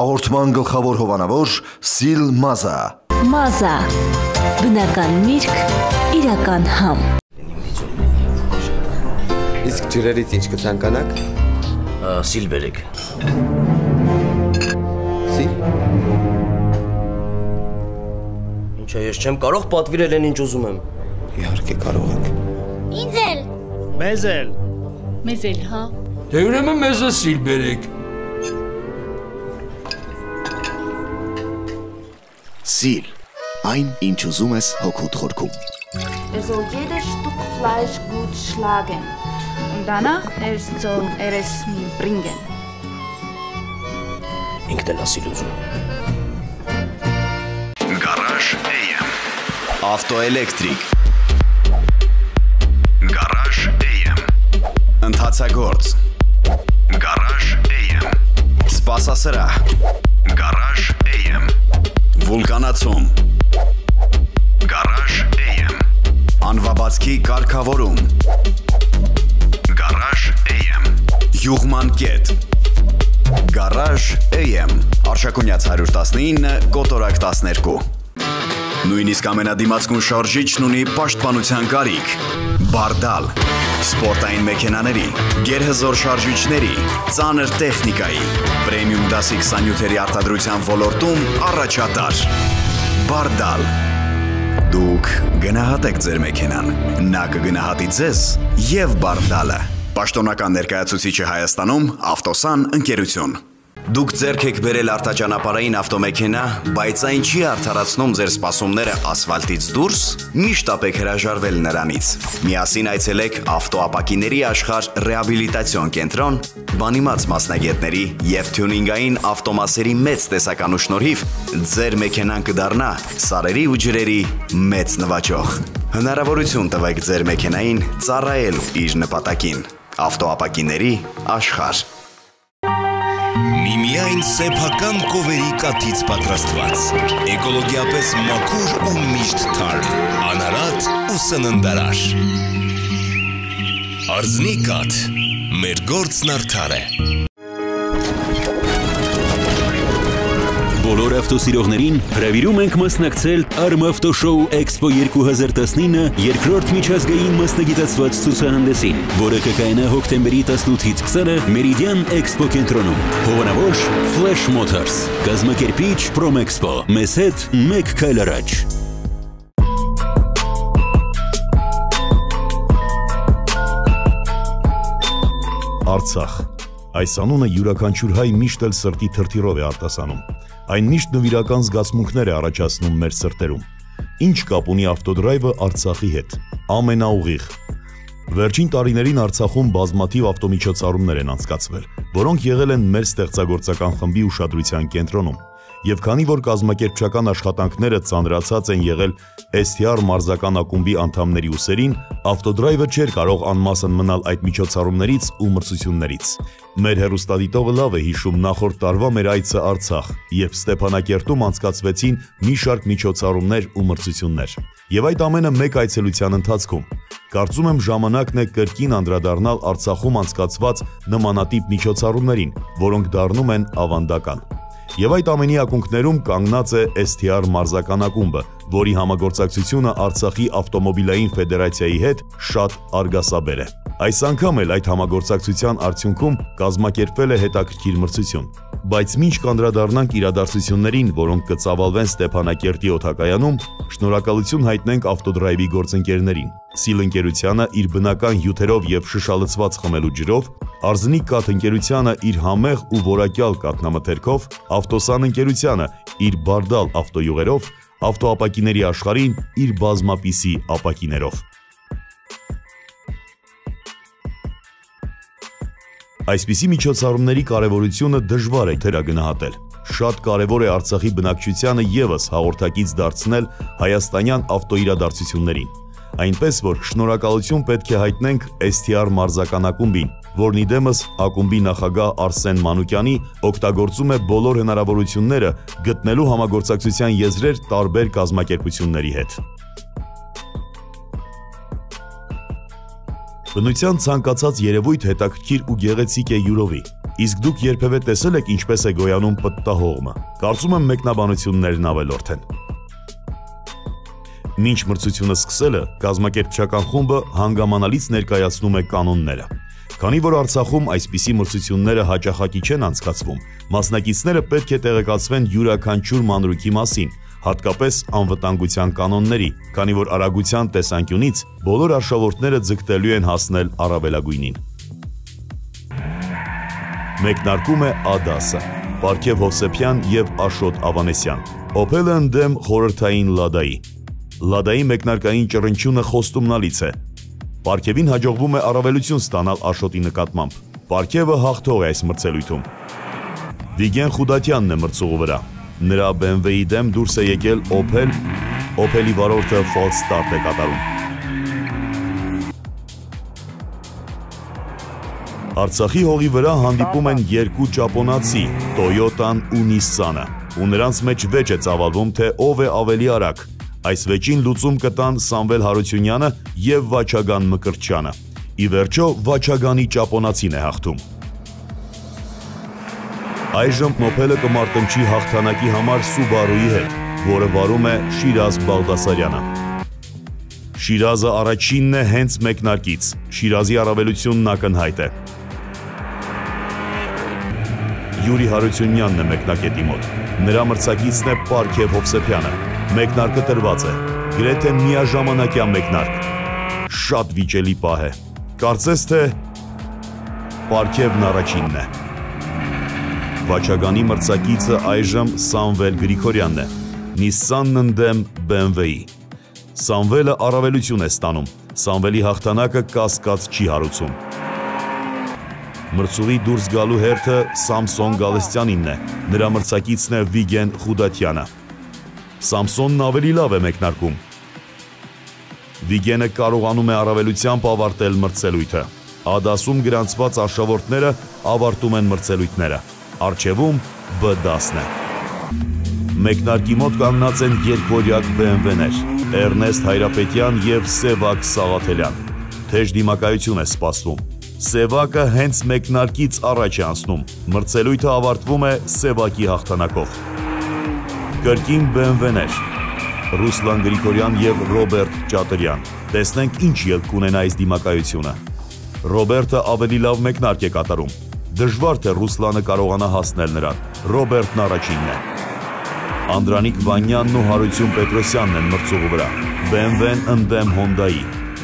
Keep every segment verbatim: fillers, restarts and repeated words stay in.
Հաղորդման գլխավոր հովանավոր Սիլ Մազա։ Մազա, բնական միրգ, իրական համ։ Իսկ ջրերից ինչ կցանկանաք։ Սիլ բերեք։ Սիլ։ Ինչա ես չեմ կարող պատվիրել են ինչ ուզում եմ։ Իհարկե կարող եք։ Ինձ էլ։ Մեզ էլ։ Մեզ էլ, հա։ Դե ուրեմն մեզ էլ սիլ բերեք։ Սիլ, այն ինչ ուզում ես հոգուդ խորքում։ Er soll jedes Stück Fleisch gut schlagen und danach erst soll er es mir bringen. Ինքն էլ ասիլ ուզում։ Garage A M Ավտոէլեկտրիկ Garage A M Ընթացագործ Garage A M Սպասասրահ Garage A M Վուլկանացում Garage A M Անվաբացքի կարգավորում Garage A M Յուղման կետ Garage A M Արշակունյաց հարյուր տասնինը կոտորակ տասներկու Նույնիսկ ամենադիմացկուն շարժիչն ունի պաշտպանության կարիք Բարդալ Սպորտային մեքենաների, գերհզոր շարժիչների, ծանր տեխնիկայի, պրեմիում դասի քսանյոթերի արտադրության ոլորտում առաջատար Բարդալ Դուք գնահատեք ձեր մեքենան, նա կգնահատի ձեզ և Բարդալը Պաշտոնական ներկայացուցիչը Հայաստանում Ավտոսան ընկերություն Դուք ձեռք եք բերել արտաճանապարհային ավտոմեքենա, բայց այն չի արդարացնում ձեր սպասումները ասֆալտից դուրս, միշտ ապեք հրաժարվել նրանից։ Միասին այցելեք ավտոապակիների աշխարհ ռեհաբիլիտացիոն կենտրոն, բանիմաց մասնագետների և թյունինգային ավտոմասերի մեծ տեսականու շնորհիվ ձեր մեքենան կդառնա սարերի ու ջրերի մեծ նվաճող։ Հնարավորություն տվեք ձեր մեքենային ծառայել իր նպատակին։ Ավտոապակիների աշխարհ Միմիայն սեփական կովերի կաթից պատրաստված, էկոլոգիապես մաքուր ու միշտ թարմ, անարատ ու սննդարար։ Արձնի կաթ, մեր գործն արդար է։ Բոլոր ավտոսիրողներին հրավիրում ենք մասնակցել Արմ ավտոշոու Էքսպո երկու հազար տասնինը երկրորդ միջազգային մասնագիտացված ցուցահանդեսին, որը կկայանա հոկտեմբերի տասնութից քսանը Մերիդիան Էքսպո կենտրոնում։ Հովանավոր Flash Motors, կազմակերպիչ Promexpo, մեզ հետ մեկ քայլ առաջ։ Արցախ։ Այս անունը յուրաքանչյուր հայ միշտ էլ սրտի թրթիրով է արտասանում։ Այն միշտ նվիրական զգացմունքներ է առաջացնում մեր սրտերում։ Ինչ կապ ունի ավտոդրայվը Արցախի հետ։ Ամենաուղիղ։ Վերջին տարիներին Արցախում բազմաթիվ ավտոմիջոցառումներ են անցկացվել, որոնք եղել են մեր ստեղծագործական խմբի ուշադրության կենտրոնում։ Եվ քանի որ կազմակերպչական աշխատանքները ծանրացած են եղել Էս Թի Ար մարզական ակումբի անդամների ուսերին, ավտոդրայվը չէր կարող անմասն մնալ այդ միջոցառումներից ու մրցություններից։ Մեր հեռուստադիտողը լավ է հիշում նախորդ տարվա մեր այցը Արցախ, երբ Ստեփանակերտում անցկացվեցին մի շարք միջոցառումներ ու մրցություններ։ Եվ այդ ամենը մեկ այցելության ընթացքում։ Կարծում եմ ժամանակն է կրկին անդրադառնալ Արցախում անցկացված նմանատիպ միջոցառումներին, որոնք դառնում են ավանդական։ Եվ այդ ամենի ակունքներում կանգնած է Էս Թի Ար մարզական ակումբը, որի համագործակցությունը Արցախի ավտոմոբիլային ֆեդերացիայի հետ շատ արգասաբեր է։ Այս անգամ էլ այդ համագործակցության արդյունքում կազմակերպվել է հետաքրքիր մրցություն։ Բայց մինչ կանդրադառնանք իրադարձություններին, որոնք կծավալվեն Ստեփանակերտի օդակայանում, շնորհակալություն հայտնենք ավտոդրայվի գործընկերներին։ Սիլ ընկերությանը իր բնական հյութերով և շշալցված խմելու ջրով, Արզնի կաթ ընկերությանը իր համեղ ու որակյալ կաթնամթերքով, Ավտոսան ընկերությանը իր բարդալ ավտոյուղերով, ավտոապակիների աշխարհին իր բազմապիսի ապակիներով։ Այսպիսի միջոցառումների կարևորությունը դժվար է թերագնահատել։ Շատ կարևոր է Արցախի բնակչությանը ևս հաղորդակից դարձնել հայաստանյան ավտոիրադարձություններին։ Այնպես որ շնորհակալություն պետք է հայտնենք Էս Թի Ար մարզական ակումբին, որն իդեմս ակումբի նախագահ Արսեն Մանուկյանի օգտագործում է բոլոր հնարավորությունները գտնելու համագործակցության եզրեր տարբեր կազմակերպությունների հետ։ Բնության ցանկացած երևույթ հետաքրքիր ու գեղեցիկ է յուրովի, Իսկ դուք երբևէ տեսել եք ինչպես է գոյանում պտտահողմը։ Կարծում եմ մեկնաբանություններն ավելորդ են։ Մինչ մրցությունը սկսելը, կազմակերպչական խումբը հանգամանալից ներկայացնում է կանոնները։ Քանի որ Արցախում այսպիսի մրցությունները հաճախակի չեն անցկացվում, մասնակիցները պետք է տեղեկացվեն յուրաքանչյուր մանրուքի մասին, հատկապես անվտանգության կանոնների, քանի որ արագության տեսանկյունից բոլոր արշավորդները ձգտելու են հասնել առավելագույնին։ Մեկնարկում է Ա դասը, Պարքև Հովսեփյան և Աշոտ Ավանեսյան, Օփելը ընդդեմ խորհրդային Լադայի։ Լադայի մեկնարկային ճռնչյունը խոստումնալից է։ Պարքևին հաջողվում է առավելություն ստանալ Աշոտի նկատմամբ։ Պարքևը հաղթող է այս մրցելույթում։ Վիգեն Խուդատյանն է մրցուղու վրա։ Նրա բի էմ վեի դեմ դուրս է եկել Օփել, Օփելի վարորդը ֆալս ստարտ է կատարում։ Արցախի հողի վրա հանդիպում են երկու ճապոնացի՝ Տոյոտան ու Նիսսանը, ու նրանց մեջ վեճ է ծավալվում, թե ով է ավելի արագ։ Այս վեճին լուծում կտան Սամվել Հարությունյանը և Վաչագան Մկրտչյանը։ Ի վերջո Վաչագանի ճապոնացին է հաղթում։ Այժմ Օփելը կմարտնչի հաղթանակի համար Սուբարուի հետ, որը վարում է Շիրազ Բաղդասարյանը։ Շիրազը առաջինն է հենց մեկնարկից, Շիրազի առավելությունն ակնհայտ է։ Յուրի Հարությունյանն է մեկնակետի մոտ, նրա մրցակիցն է Պարքև Հովսեփյանը, մեկնարկը տրված է, գրեթե միաժամանակյա մեկնարկ, շատ վիճելի պահ է, կարծես թե Պարքևն առաջինն է։ Վաչագանի մրցակիցը այժմ Սամվել Գրիգորյանն է, Նիսսանն ընդդեմ բի էմ վեի։ Սամվելը առավելություն է ստանում, Սամվելի հաղթանակը կասկած չի հարուցում։ Մրցուղի դուրս գալու հերթը Սամսոն Գալստյանինն է, նրա մրցակիցն է Վիգեն Խուդատյանը։ Սամսոնն ավելի լավ է մեկնարկում։ Վիգենը կարողանում է առավելությամբ ավարտել մրցելույթը։ Ա դասում գրանցված արշավորդները ավարտում են մրցելույթները։ Առջևում Բ դասն է։ Մեկնարկի մոտ կանգնած են երկվորյակ բի էմ վեներ՝ Էրնեստ Հայրապետյան և Սևակ Սաղաթելյան։ Թեժ դիմակայություն է սպասվում։ Սևակը հենց մեկնարկից առաջ է անցնում, մրցելույթը ավարտվում է Սևակի հաղթանակով։ Կրկին բի էմ վեներ՝ Ռուսլան Գրիգորյան և Ռոբերտ Ճատրյան։ Տեսնենք ինչ ելք կունենա այս դիմակայությունը։ Ռոբերտը ավելի լավ մեկնարկ է կատարում։ Դժվար թե Ռուսլանը կարողանա հասնել նրան, Ռոբերտն առաջինն է։ Անդրանիկ Վանյանն ու Հարություն Պետրոսյանն են մրցուղու վրա, բի էմ վեն ընդդեմ Հոնդայի։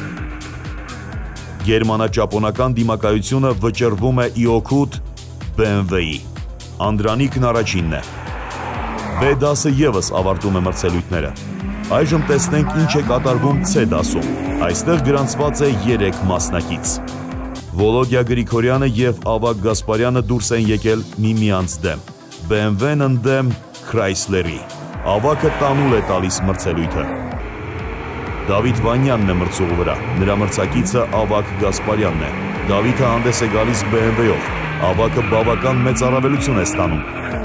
Գերմանա-ճապոնական դիմակայությունը վճռվում է ի օգուտ բի էմ վեի։ Անդրանիկն առաջինն է։ Բ դասը ևս ավարտում է մրցելույթները։ Այժմ տեսնենք ինչ է կատարվում Ց դասում։ Այստեղ գրանցված է երեք մասնակից։ Վոլոդյա Գրիգորյանը և Ավագ Գասպարյանը դուրս են եկել միմյանց դեմ։ բի էմ վեն ընդդեմ Քրայսլերի։ Ավագը տանուլ է տալիս մրցելույթը։ Դավիթ Վանյանն է մրցուղու վրա, նրա մրցակիցը Ավագ Գասպարյանն է։ Դավիթը հանդես է գալիս բի էմ վեով, Ավագը բավական մեծ առավելություն է ստանում։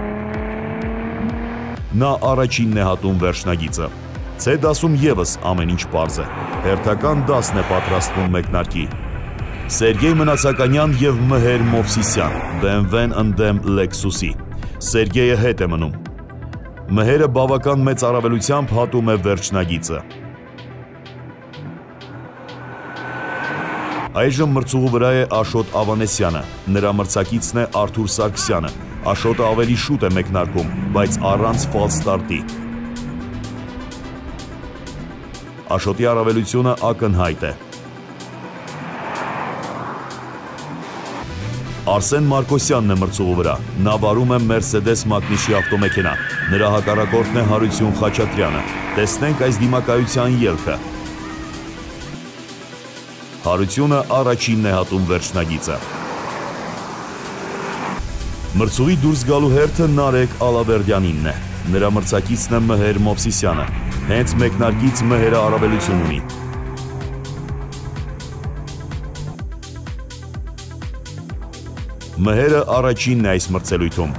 Նա առաջինն է հատում վերջնագիծը։ Ց դասում ևս ամեն ինչ պարզ է։ Հերթական դասն է պատրաստվում մեկնարկի։ Սերգեյ Մնացականյան և Մհեր Մովսիսյան, բի էմ վեն ընդդեմ Լեքսուսի։ Սերգեյը հետ է մնում։ Մհերը բավական մեծ առավելությամբ հատում է վերջնագիծը։ Այժմ մրցուղու վրա է Աշոտ Ավանեսյանը, նրա մրցակիցն է Արթուր Սարգսյանը։ Աշոտը ավելի շուտ է մեկնարկում, բայց առանց ֆալս ստարտի։ Աշոտի առավելությունը ակնհայտ է։ Արսեն Մարկոսյանն է մրցուղու վրա, նա վարում է Մերսեդես Մակնիշի ավտոմեքենա, նրա հակառակորդն է Հարություն Խաչատրյանը։ Տեսնենք այս դիմակայության ելքը։ Հարությունը առաջինն է հատում վերջնագիծը։ Մրցուղի դուրս գալու հերթը Նարեկ Ալավերդյանինն է, նրա մրցակիցն է Մհեր Մովսիսյանը, հենց մեկնարկից Մհերը առավելություն ունի։ Մհերը առաջինն է այս մրցելույթում։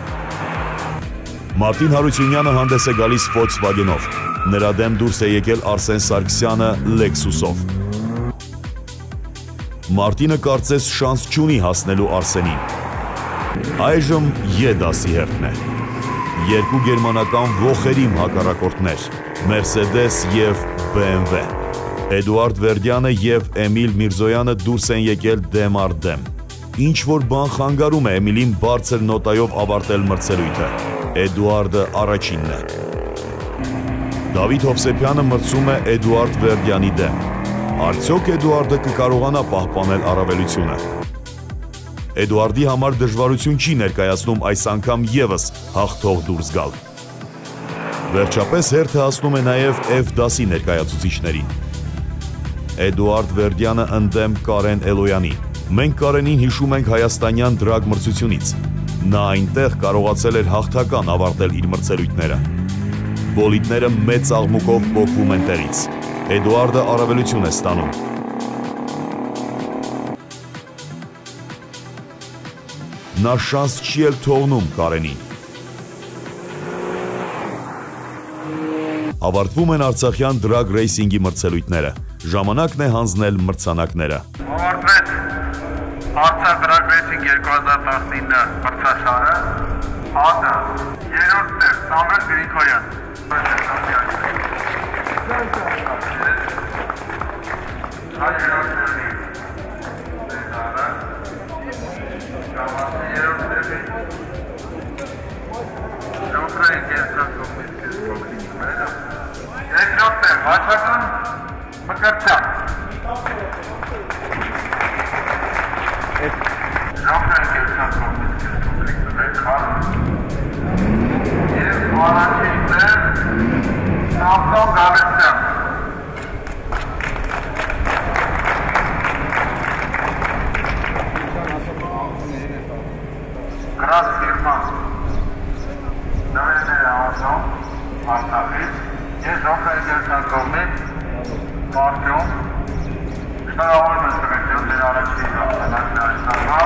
Մարտին Հարությունյանը հանդես է գալիս Volkswagen-ով, նրա դեմ դուրս է եկել Արսեն Սարգսյանը Lexus-ով։ Մարտինը կարծես շանս չունի հասնելու Արսենին։ Այժմ Ե դասի հերթն է։ Երկու գերմանական ոխերիմ հակառակորդներ՝ Mercedes և B M W։ Էդուարդ Վերդյանը և Էմիլ Միրզոյանը դուրս են եկել դեմ առ դեմ։ Ինչ որ բան խանգարում է Էմիլին բարձր նոտայով ավարտել մրցելույթը։ Էդուարդը առաջինն է։ Դավիթ Հովսեփյանը մրցում է Էդուարդ Վերդյանի դեմ։ Արդյոք Էդուարդը կկարողանա պահպանել առավելությունը։ Էդուարդի համար դժվարություն չի ներկայացնում այս անգամ ևս հաղթող դուրս գալ։ Վերջապես հերթը հասնում է նաև F դասի ներկայացուցիչներին։ Էդուարդ Վերդյանը ընդդեմ Կարեն Էլոյանի։ Մենք Կարենին հիշում ենք հայաստանյան դրագ մրցությունից։ Նա այնտեղ կարողացել էր հաղթական ավարտել իր մրցելույթները։ Բոլիդները մեծ աղմուկով պոկվում են տեղից։ Էդուարդը առավելություն է ստանում։ Նա շանս չի էլ թողնում Կարենին։ Ավարտվում են արցախյան դրագ ռեյսինգի մրցելույթները։ Ժամանակն է հանձնել մրցանակները։ Ավարտվեց Արցախ դրագ ռեյսինգ երկու հազար տասնինը մրցաշարը։ Ա.Դ. Երրորդ տեղ Սամվել Գրիգորյան։ Վաչական Մկրտյան։ Ժողովրդային գերության կողմից կոմպլեքս ներքան և առաջիններ Սամսոն Գավեսյան։ Գրաս ֆիրմա նվերներ ավազոն Արցախից Ես ժողովրդային գերության կողմից Արտյոմ շնորհավորում եմ սրտիով դեր առաջին հաղթանակն այս տարվա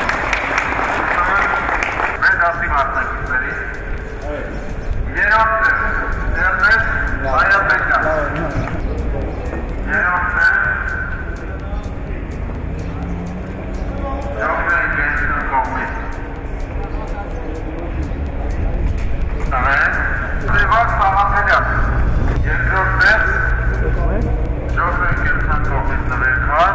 մեր դասի մասնակիցների երրորդ տեղ Էրնեստ Հայապետյան երրորդ տեղ ժողովրդային գերության կողմից Սևակ Սաղաթելյան երկրորդ տեղ Ժողովրդային գերության կողմից նվերքված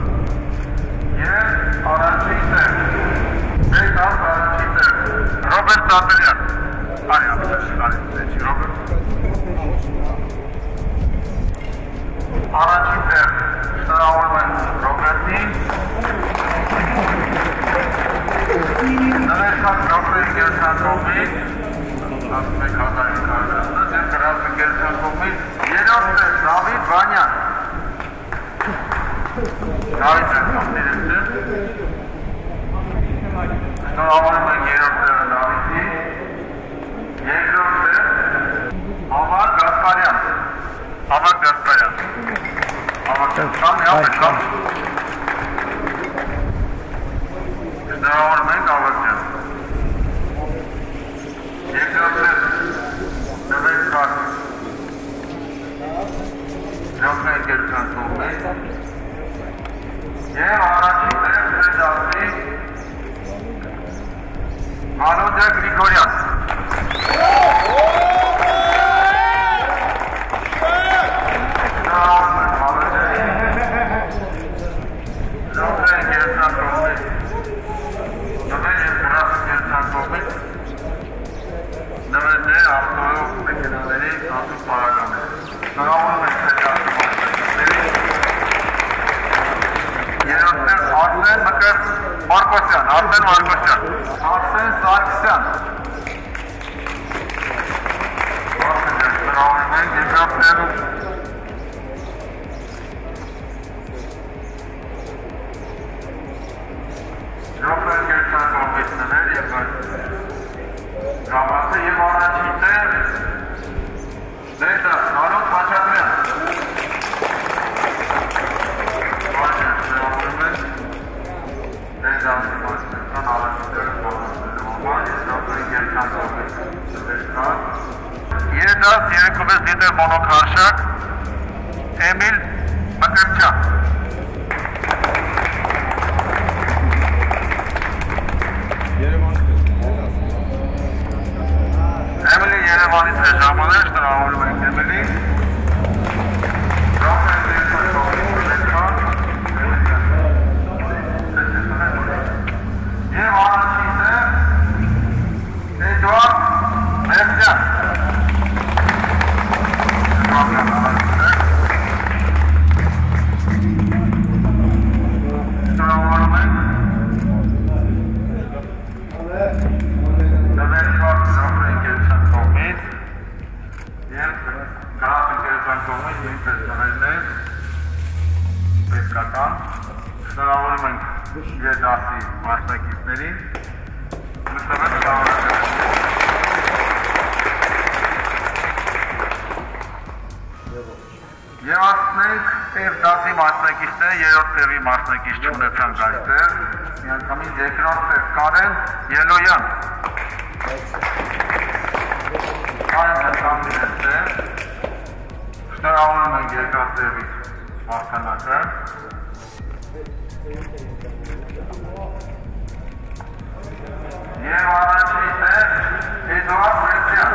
և առաջին տեղ մեր դաս առաջին տեղ Ռոբերտ Սատելյան արի ապետաշ արի ծեչի Ռոբերտ առաջին տեղ շնորհավորում եմ Ռոբերտին նվերքված ժողովրդային գերության կողմից ասում եք հազար հինգ հարյուր և գրաս գերության կողմից երրորդ տեղ Դավիթ Վանյան Դավիթ Վանյան շնորհավորում ենք երրորդ տեղը Դավիթի երկրորդ տեղ Համար Գասպարյան Համար Գասպարյան Համար Գասպարյան ապետ շնորհավորում ենք Ավարդյան երկրորդ տեղ նվերքված Ժողովրդային գերության կողմից և առաջին տեղ մեր դասի Վալոդիա Գրիգորյան Ժողովրդային գերության կողմից նվեր և գրաս գերության կողմից նվերներ ավտոյով մեքենաների ասուր պարագաներ շնորհավորում ենք մեր դասի մասնակիցների երրորդ տեղ Արսեն Մարկոսյան Արսեն Մարկոսյան Արսեն Սարգսյան շնորհավորում ենք երկրորդ տեղը Ժողովրդային գերության կողմից նվեր և գավաթը և առաջին տեղ մեր դաս Հարոտ Խաչատրյան Վաչեն շնորհավորում ենք մեր դասի մասնակցության առաջին տեղը բավարարելու համար և ժողովրդային գերության կողմից նվերքված երդաս երեքումես լիտր մոնոքարշակ Էմիլ Մկրտյան Երևան Երևանից է ժամանակ, շնորհավորում ենք եմենին։ Եվ առաջինը Էդուարդ Մերձյան։ Շնորհավորում ենք։ Դվեր քարտ զամրենքերության կողմից և գրաֆինքերության կողմից ինքս նվերներ պետքական։ Շնորհավորում ենք Եդասի մասնակիցներին։ Մստվեց կաղանակ։ Եվ ասնենք և դասի մասնակիցները երրորդ տեղի մասնակից չունեցան այստեղ, միանգամից երկրորդ տեղ Կարեն Ելոյան։ Կարեն հնդամին էստեղ, շնորհավորում ենք երկրորդ տեղի մարտանակը։ Եվ առաջինն է Էդուարդ Մերձյան։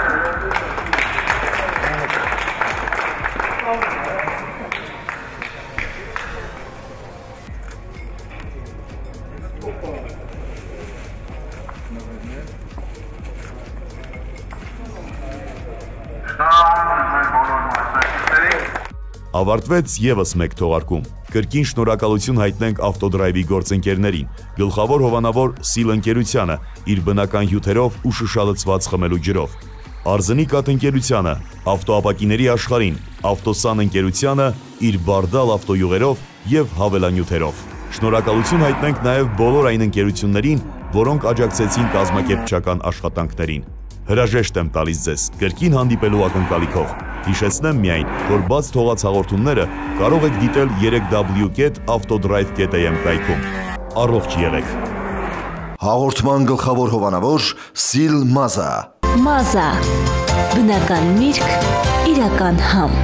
Ավարտվեց եւս մեկ թողարկում։ Կրկին շնորհակալություն հայտնենք ավտոդրայվի գործընկերներին, գլխավոր հովանավոր Սիլ ընկերությանը իր բնական հյութերով ու շշալցված խմելու ջրով, Արզնի կաթ ընկերությանը, ավտոապակիների աշխարհին, Ավտոսան ընկերությանը իր բարդալ ավտոյուղերով եւ հավելանյութերով։ Շնորհակալություն հայտնենք նաեւ բոլոր այն ընկերություններին, որոնք աջակցեցին կազմակերպչական աշխատանքներին։ Հրաժեշտ եմ տալիս ձեզ կրկին հանդիպելու ակնկալիքով։ Հիշեցնեմ միայն, որ բաց թողած հաղորդումները կարող եք դիտել երեք w կետ ավտոդրայվ կետ am կայքում։ Առողջ եղեք։ Հաղորդման գլխավոր հովանավոր Սիլ Մազա։ Մազա։ Բնական միրգ, իրական համ։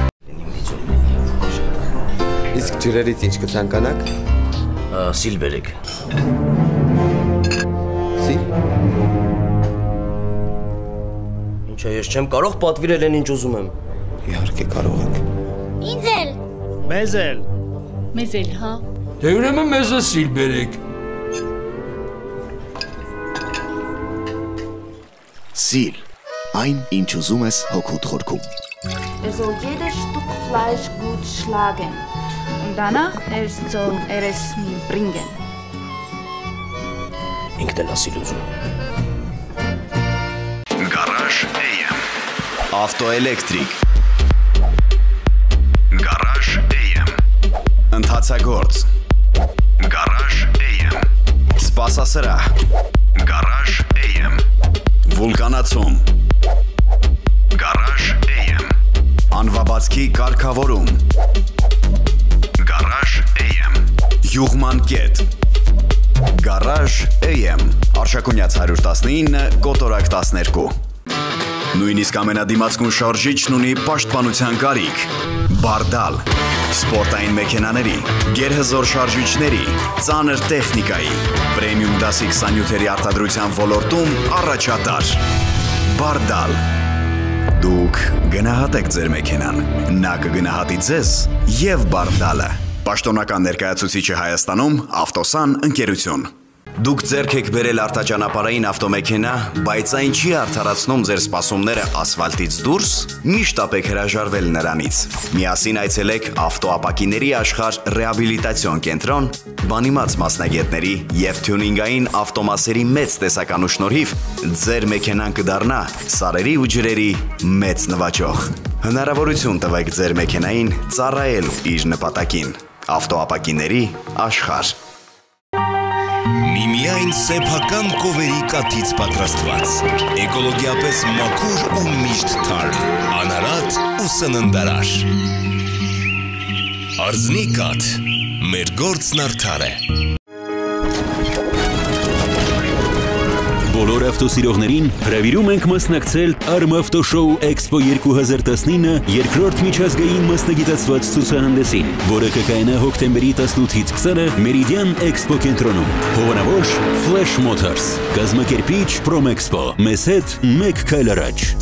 Իսկ ջրերից ինչ կցանկանաք։ Սիլ բերեք։ Սիլ։ Ինչա ես չեմ կարող պատվիրել են ինչ ուզում եմ։ Իհարկե կարող ենք։ Ինձ էլ։ Մեզ էլ։ Մեզ էլ, հա։ Դե ուրեմն մեզ էլ սիլ բերեք։ Սիլ, այն ինչ ուզում ես հոգուտ խորքում։ Er soll jedes Stück Fleisch gut schlagen und danach erst soll er es mir bringen. Ինքն էլ ասիլ ուզում։ Garage A M Ավտոէլեկտրիկ Garage A M Ընթացագործ Garage A M Սպասասրահ Garage A M Վուլկանացում Garage A M Անվաբացքի կարգավորում Garage A M Յուղման կետ Garage A M Արշակունյաց հարյուր տասնինը կոտորակ տասներկու Նույնիսկ ամենադիմացկուն շարժիչն ունի պաշտպանության կարիք Բարդալ Սպորտային մեքենաների, գերհզոր շարժիչների, ծանր տեխնիկայի Պրեմիում դասի քսանյոթերի արտադրության ոլորտում առաջատար Բարդալ Դուք գնահատեք ձեր մեքենան, նա կգնահատի ձեզ և Բարդալը Պաշտոնական ներկայացուցիչը Հայաստանում Ավտոսան ընկերություն Դուք ձեռք եք բերել արտաճանապարհային ավտոմեքենա, բայց այն չի արդարացնում ձեր սպասումները ասֆալտից դուրս, միշտ ապեք հրաժարվել նրանից։ Միասին այցելեք ավտոապակիների աշխարհ ռեհաբիլիտացիոն կենտրոն, բանիմաց մասնագետների և թյունինգային ավտոմասերի մեծ տեսականու շնորհիվ ձեր մեքենան կդառնա սարերի ու ջրերի մեծ նվաճող։ Հնարավորություն տվեք ձեր մեքենային ծառայել իր նպատակին։ Ավտոապակիների աշխարհ Միմիայն սեփական կովերի կաթից պատրաստված, էկոլոգիապես մաքուր ու միշտ թարմ, անարատ ու սննդարար։ Արզնի կաթ, մեր գործն արդար է։ Բոլոր ավտոսիրողներին հրավիրում ենք մասնակցել Արմավտոշոու Էքսպո երկու հազար տասնինը երկրորդ միջազգային մասնագիտացված ցուցահանդեսին, որը կկայանա հոկտեմբերի տասնութից քսանը Meridian Expo կենտրոնում։ Հովանավոր Flash Motors, կազմակերպիչ Promexpo, մեզ հետ մեկ քայլ առաջ։